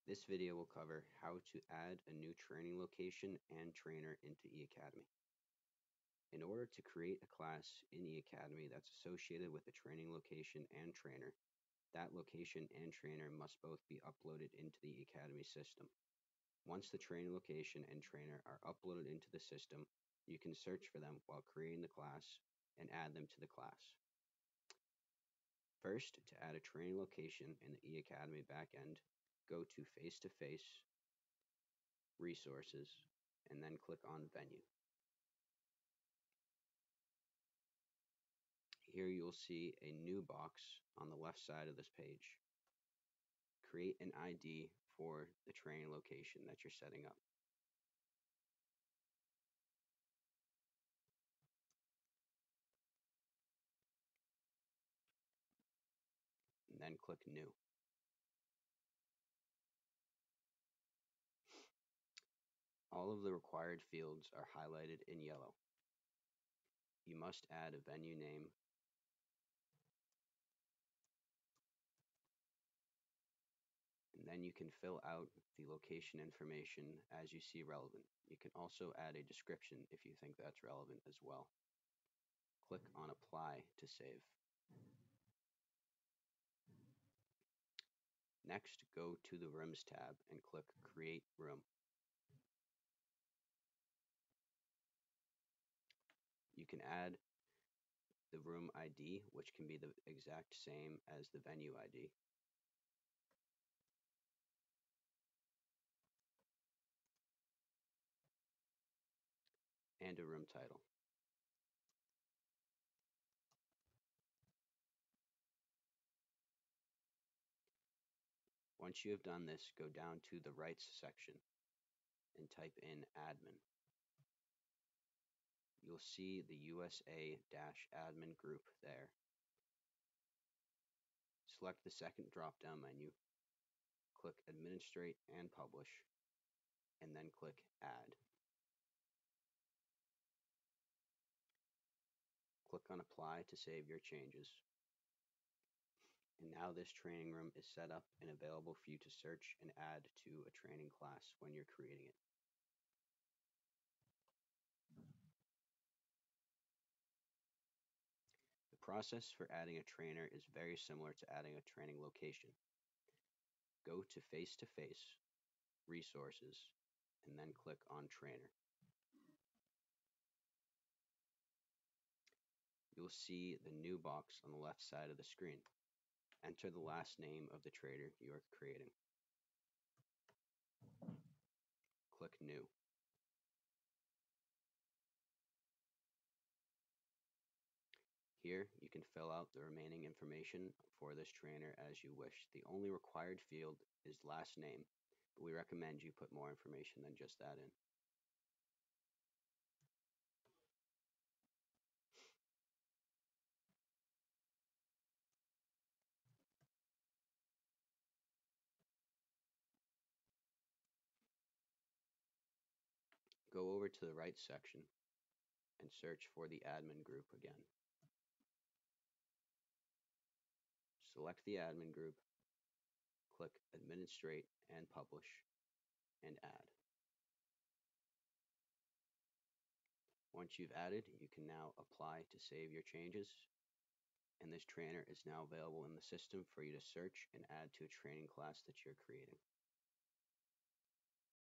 This video will cover how to add a new training location and trainer into eAcademy. In order to create a class in eAcademy that's associated with a training location and trainer, that location and trainer must both be uploaded into the eAcademy system. Once the training location and trainer are uploaded into the system, you can search for them while creating the class and add them to the class. First, to add a training location in the eAcademy backend, go to Face-to-Face, Resources, and then click on Venue. Here you'll see a new box on the left side of this page. Create an ID for the training location that you're setting up. And then click New. All of the required fields are highlighted in yellow. You must add a venue name, and then you can fill out the location information as you see relevant. You can also add a description if you think that's relevant as well. Click on Apply to save. Next, go to the Rooms tab and click Create Room. You can add the room ID, which can be the exact same as the venue ID. And a room title. Once you have done this, go down to the Rights section and type in Admin. You'll see the USA-Admin group there. Select the second drop-down menu, click Administrate and Publish, and then click Add. Click on Apply to save your changes. And now this training room is set up and available for you to search and add to a training class when you're creating it. The process for adding a trainer is very similar to adding a training location. Go to Face-to-Face, Resources, and then click on Trainer. You'll see the new box on the left side of the screen. Enter the last name of the trainer you are creating. Click New. Here, you can fill out the remaining information for this trainer as you wish. The only required field is last name, but we recommend you put more information than just that in. Go over to the Rights section and search for the admin group again. Select the admin group, click Administrate and Publish, and Add. Once you've added, you can now apply to save your changes, and this trainer is now available in the system for you to search and add to a training class that you're creating.